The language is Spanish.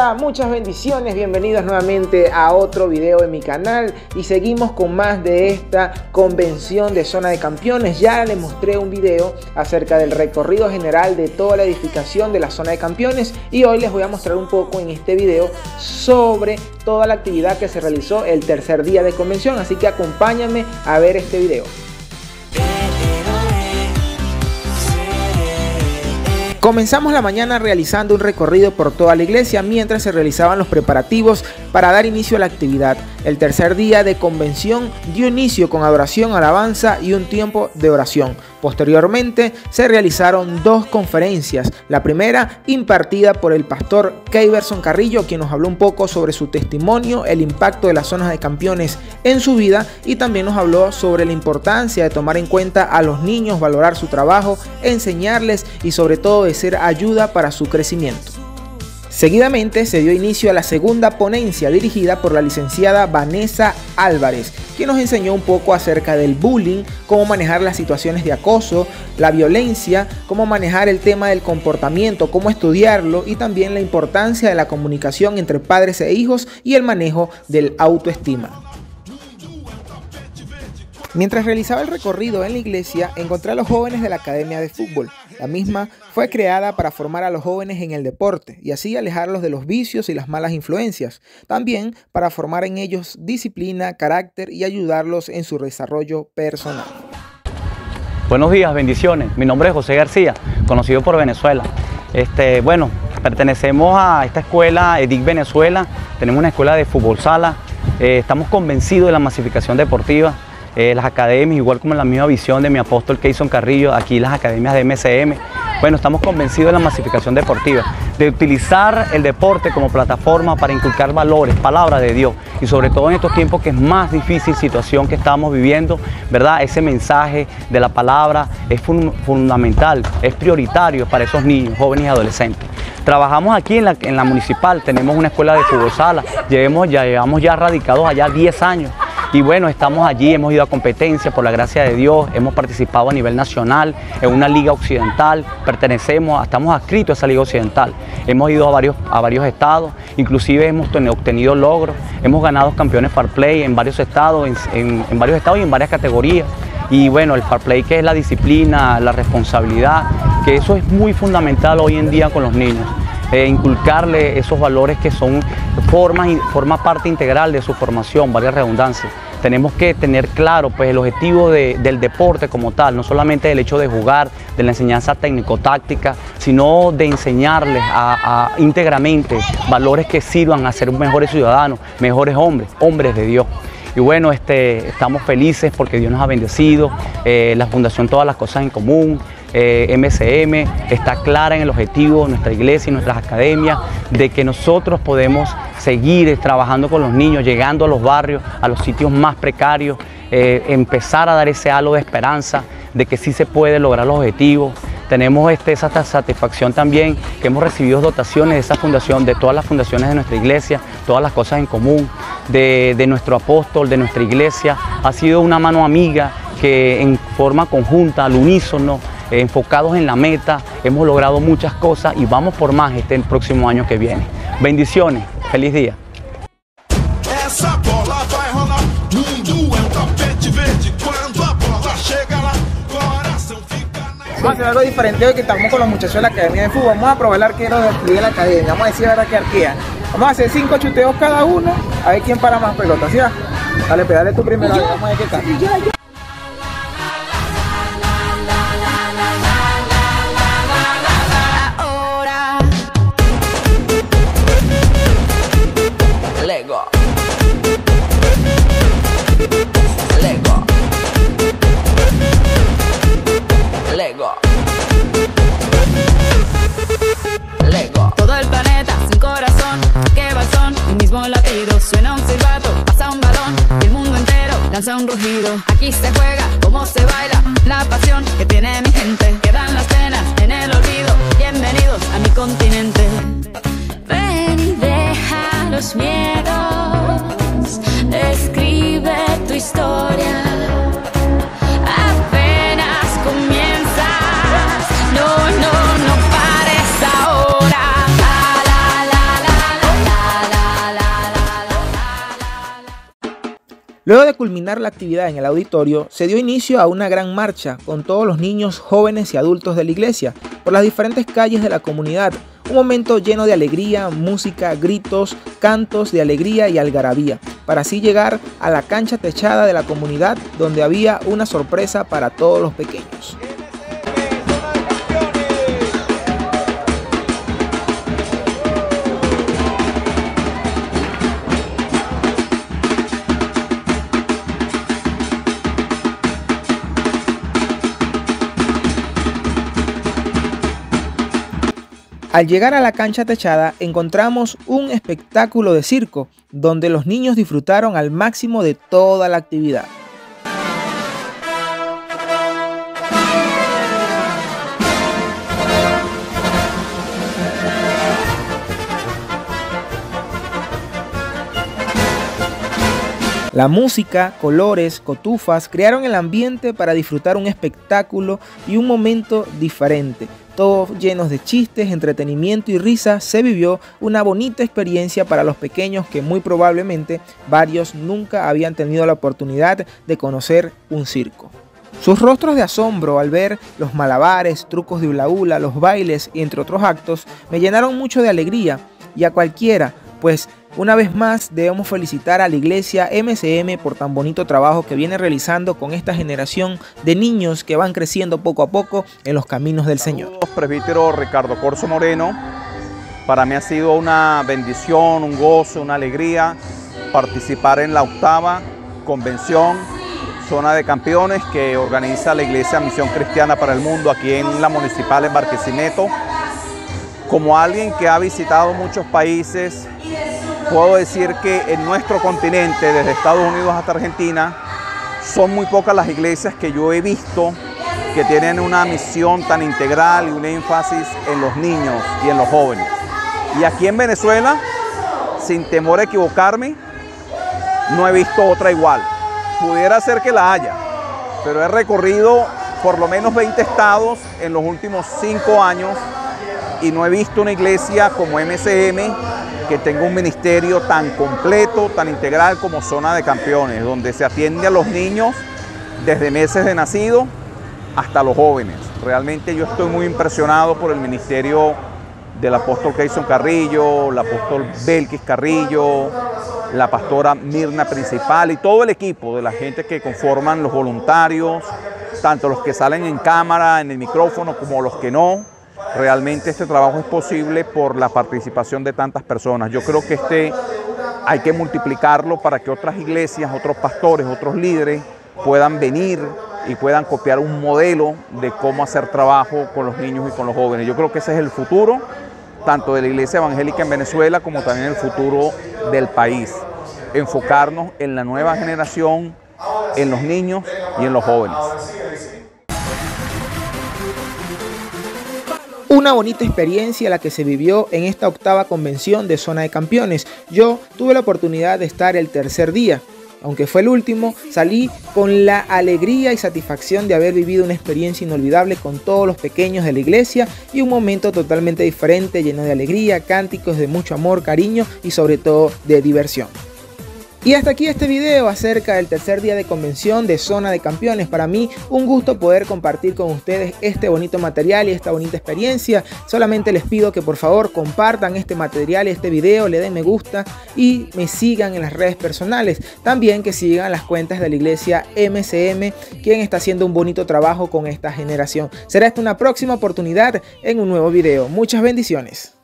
Hola, muchas bendiciones, bienvenidos nuevamente a otro video en mi canal y seguimos con más de esta convención de Zona de Campeones. Ya les mostré un video acerca del recorrido general de toda la edificación de la Zona de Campeones y hoy les voy a mostrar un poco en este video sobre toda la actividad que se realizó el tercer día de convención, así que acompáñenme a ver este video. Comenzamos la mañana realizando un recorrido por toda la iglesia mientras se realizaban los preparativos para dar inicio a la actividad. El tercer día de convención dio inicio con adoración, alabanza y un tiempo de oración. Posteriormente se realizaron dos conferencias. La primera impartida por el pastor Keyverson Carrillo, quien nos habló un poco sobre su testimonio, el impacto de las zonas de campeones en su vida y también nos habló sobre la importancia de tomar en cuenta a los niños, valorar su trabajo, enseñarles y sobre todo de ser ayuda para su crecimiento. Seguidamente se dio inicio a la segunda ponencia dirigida por la licenciada Vanessa Álvarez, quien nos enseñó un poco acerca del bullying, cómo manejar las situaciones de acoso, la violencia, cómo manejar el tema del comportamiento, cómo estudiarlo y también la importancia de la comunicación entre padres e hijos y el manejo del autoestima. Mientras realizaba el recorrido en la iglesia, encontré a los jóvenes de la Academia de Fútbol. La misma fue creada para formar a los jóvenes en el deporte y así alejarlos de los vicios y las malas influencias. También para formar en ellos disciplina, carácter y ayudarlos en su desarrollo personal. Buenos días, bendiciones. Mi nombre es José García, conocido por Venezuela. Pertenecemos a esta escuela EDIC Venezuela. Tenemos una escuela de fútbol sala. Estamos convencidos de la masificación deportiva. Las academias, igual como la misma visión de mi apóstol Keyverson Carrillo, aquí las academias de MCM, bueno, estamos convencidos de la masificación deportiva, de utilizar el deporte como plataforma para inculcar valores, palabra de Dios, y sobre todo en estos tiempos que es más difícil situación que estamos viviendo, ¿verdad? Ese mensaje de la palabra es fundamental, es prioritario para esos niños, jóvenes y adolescentes. Trabajamos aquí en la municipal, tenemos una escuela de fútbol sala, llevamos ya radicados allá 10 años. Y bueno, estamos allí, hemos ido a competencia por la gracia de Dios, hemos participado a nivel nacional en una liga occidental, estamos adscritos a esa liga occidental. Hemos ido a varios estados, inclusive hemos obtenido logros, hemos ganado campeones Fair Play en varios estados, en varios estados y en varias categorías. Y bueno, el Fair Play, que es la disciplina, la responsabilidad, que eso es muy fundamental hoy en día con los niños. Inculcarle esos valores que forma parte integral de su formación, valga la redundancia. Tenemos que tener claro pues, el objetivo del deporte como tal, no solamente el hecho de jugar, de la enseñanza técnico-táctica, sino de enseñarles íntegramente valores que sirvan a ser mejores ciudadanos, mejores hombres de Dios. Y bueno, estamos felices porque Dios nos ha bendecido, la Fundación Todas las Cosas en Común, MCM está clara en el objetivo de nuestra iglesia y nuestras academias de que nosotros podemos seguir trabajando con los niños, llegando a los barrios, a los sitios más precarios, empezar a dar ese halo de esperanza de que sí se puede lograr los objetivos. Tenemos esa satisfacción también que hemos recibido dotaciones de esa fundación, de todas las fundaciones de nuestra iglesia, Todas las Cosas en Común, de nuestro apóstol, de nuestra iglesia. Ha sido una mano amiga que en forma conjunta, al unísono, enfocados en la meta, hemos logrado muchas cosas y vamos por más el próximo año que viene. Bendiciones, feliz día. Vamos a hacer algo diferente hoy que estamos con los muchachos de la Academia de Fútbol. Vamos a probar el arquero de la Academia, vamos a decir ahora qué arquea. Vamos a hacer 5 chuteos cada uno, a ver quién para más pelotas, ¿sí? Dale, pedale tú primero, vamos a ver qué tal. Todo el planeta sin corazón, que va el son, el mismo latido. Suena un silbato, pasa un balón, y el mundo entero lanza un rugido. Aquí se juega, como se baila, la pasión que tiene mi gente. Quedan las penas en el olvido, bienvenidos a mi continente. Ven y deja los miedos, escribe tu historia. Apenas comienzas, no pares ahora. La, la, la, la, la. Luego de culminar la actividad en el auditorio, se dio inicio a una gran marcha con todos los niños, jóvenes y adultos de la iglesia por las diferentes calles de la comunidad. Un momento lleno de alegría, música, gritos, cantos de alegría y algarabía, para así llegar a la cancha techada de la comunidad, donde había una sorpresa para todos los pequeños. Al llegar a la cancha techada encontramos un espectáculo de circo, donde los niños disfrutaron al máximo de toda la actividad. La música, colores, cotufas crearon el ambiente para disfrutar un espectáculo y un momento diferente. Todos llenos de chistes, entretenimiento y risa, se vivió una bonita experiencia para los pequeños que muy probablemente varios nunca habían tenido la oportunidad de conocer un circo. Sus rostros de asombro al ver los malabares, trucos de hula hula, los bailes y entre otros actos me llenaron mucho de alegría, y a cualquiera, pues una vez más debemos felicitar a la iglesia MCM por tan bonito trabajo que viene realizando con esta generación de niños que van creciendo poco a poco en los caminos del Señor. Saludos, presbítero Ricardo Corso Moreno. Para mí ha sido una bendición, un gozo, una alegría participar en la 8ª convención Zona de Campeones que organiza la Iglesia Misión Cristiana para el Mundo aquí en la Municipal en Barquisimeto. Como alguien que ha visitado muchos países, puedo decir que en nuestro continente, desde Estados Unidos hasta Argentina, son muy pocas las iglesias que yo he visto que tienen una misión tan integral y un énfasis en los niños y en los jóvenes. Y aquí en Venezuela, sin temor a equivocarme, no he visto otra igual. Pudiera ser que la haya, pero he recorrido por lo menos 20 estados en los últimos 5 años y no he visto una iglesia como MCM que tenga un ministerio tan completo, tan integral como Zona de Campeones, donde se atiende a los niños desde meses de nacido hasta los jóvenes. Realmente yo estoy muy impresionado por el ministerio del apóstol Keyson Carrillo, el apóstol Belkis Carrillo, la pastora Mirna Principal y todo el equipo de la gente que conforman los voluntarios, tanto los que salen en cámara, en el micrófono, como los que no. Realmente este trabajo es posible por la participación de tantas personas. Yo creo que hay que multiplicarlo para que otras iglesias, otros pastores, otros líderes puedan venir y puedan copiar un modelo de cómo hacer trabajo con los niños y con los jóvenes. Yo creo que ese es el futuro, tanto de la iglesia evangélica en Venezuela como también el futuro del país. Enfocarnos en la nueva generación, en los niños y en los jóvenes. Una bonita experiencia la que se vivió en esta 8ª convención de Zona de Campeones. Yo tuve la oportunidad de estar el tercer día. Aunque fue el último, salí con la alegría y satisfacción de haber vivido una experiencia inolvidable con todos los pequeños de la iglesia y un momento totalmente diferente, lleno de alegría, cánticos de mucho amor, cariño y sobre todo de diversión. Y hasta aquí este video acerca del tercer día de convención de Zona de Campeones. Para mí un gusto poder compartir con ustedes este bonito material y esta bonita experiencia. Solamente les pido que por favor compartan este material y este video, le den me gusta y me sigan en las redes personales. También que sigan las cuentas de la iglesia MCM, quien está haciendo un bonito trabajo con esta generación. Será esta una próxima oportunidad en un nuevo video. Muchas bendiciones.